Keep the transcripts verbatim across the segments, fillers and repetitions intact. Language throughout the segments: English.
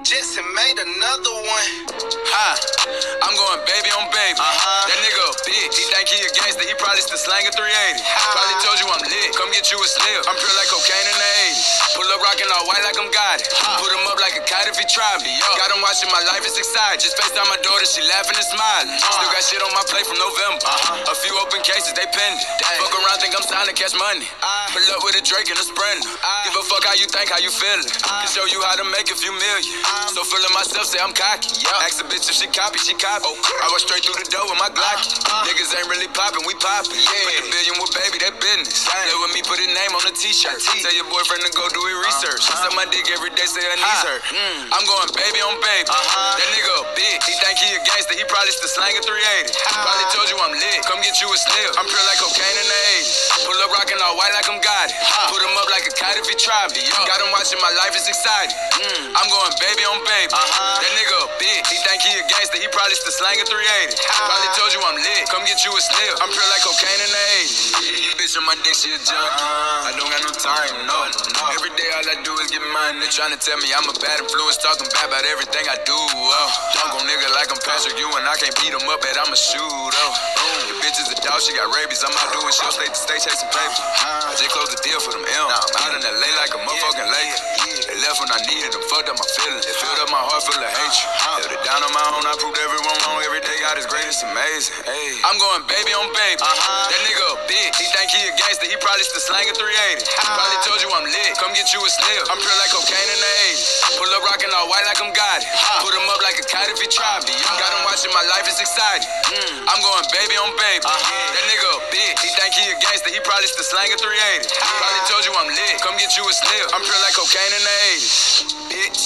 Jetson made another one. Ha, I'm going baby on baby. Uh-huh. That nigga a bitch. He think he a gangster, he probably still slanging three eighty. Probably told you I'm lit. Come get you a slip. I'm pure like cocaine in the eighties. Pull up rockin' all white like I'm got it. Put him up like a kite if he try me. Got him watching my life is excited. Just FaceTime my daughter, she laughing and smiling. Still got shit on my plate from November. A few open cases, they pending. Fuck around, think I'm signed to catch money. Pull up with a Drake and a Sprinter. Give a fuck how you think, how you feelin'. Can show you how to make a few million. So feeling myself, say I'm cocky. Ask a bitch if she copy, she copy. I was straight through the door with my Glocky. Niggas ain't really poppin', we poppin'. Put the billion with baby, that business. Play with me, put his name on the t-shirt. Tell your boyfriend to go do his research. She suck my dick every day, say her knees hurt. I'm going baby on baby. That nigga a bitch. He think he a gangster, he probably still slanging three eighty. Probably told you I'm lit. Come get you a slip. I'm pure like cocaine in the eighties. Pull up rockin' all white like I'm got it. Put him up like a kite if he try me. Got him watching my life is exciting. I'm going baby on baby. That nigga a bitch. He think he a gangster, he probably still slanging three eighty. Probably told you I'm lit. Come get you a slip. I'm pure like cocaine in the eighties. Bitch on my dick, she a junkie. I don't got no time, no. Every day all I do is get money. They tryna tell me I'm a bad influence, talking bad about everything I do. Oh, dunk on nigga like I'm Patrick Ewing. I can't beat him up, but I'ma shoot. Oh, the bitch is a dog, she got rabies. I'm out doing shows, state to state chasing paper. I just closed the deal for them M. I'm out in L A like a motherfucking lake. They left when I needed them, fucked up my feelings. They filled up my heart full of hatred. Held it down on my own, I proved everyone wrong. Every day God is great, it's amazing. Hey, I'm going baby on baby. That nigga a bitch. He think he a gangster, he probably still slanging three eighty. Probably told you I'm lit. Come get you a slip. I'm pure like cocaine in the eighties. Pull up rockin' all white like I'm got it. Put him up like a kite if he try me. Got him watching my life is exciting. I'm going baby on baby. That nigga a bitch. He think he a gangster, he probably still slanging three eighty. Probably told you I'm lit. Come get you a slip. I'm pure like cocaine in the eighties. Bitch.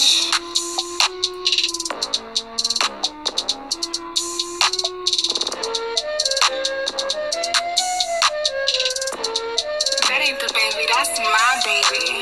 That ain't the baby, that's my baby.